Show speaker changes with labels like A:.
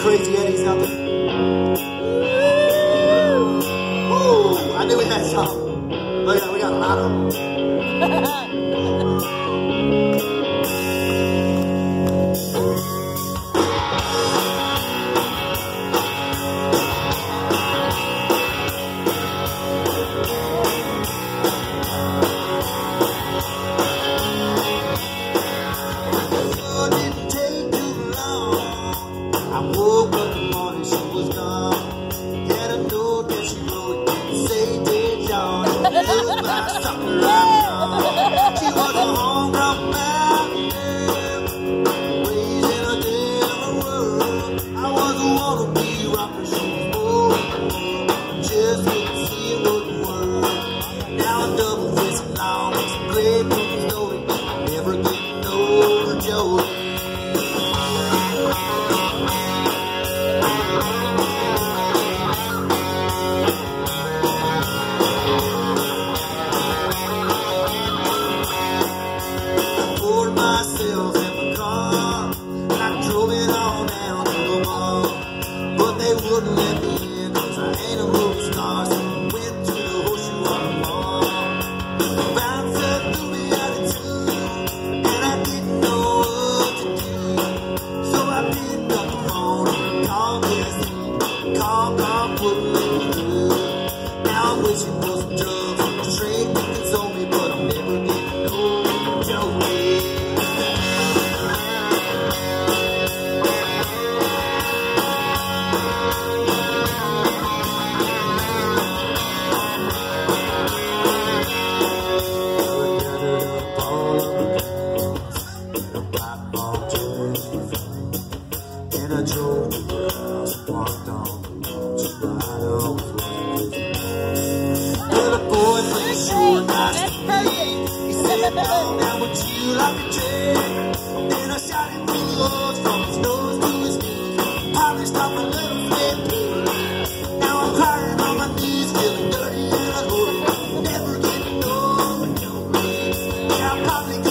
A: crazy Eddies out there? Woo! I knew we had some. Look at that, we got a lot of them. I woke up in the morning, she was gone. Had a note that she wrote, didn't say dead John. But I stopped her right. She was a homegrown mountain girl, raised in a different world. I was a wannabe rocker, she was more. Just couldn't see it wouldn't work. Now I'm double fisting long, it's a great movie story. I never get over Joey. Myself in the car, and I drove it on down to the mall, but they wouldn't let me in, cause I ain't a movie star, so I went to the horseshoe on the mall. The bouncer threw me out of tune, and I didn't know what to do, so I picked up the phone and called Jesse. Call wouldn't let me through. Now I'm wishing for some drugs on the train that console me, but I'm never getting no Joey. And I drove to the house and walked on the road just right on the well, the boyfriend sure nice to me. He said, "No, now would you like a drink?" Then I shot him through the woods from his nose to his knees. Polished off a little flip. Now I'm crying on my knees, feeling dirty and unholy. Never getting over Joey. Yeah, I probably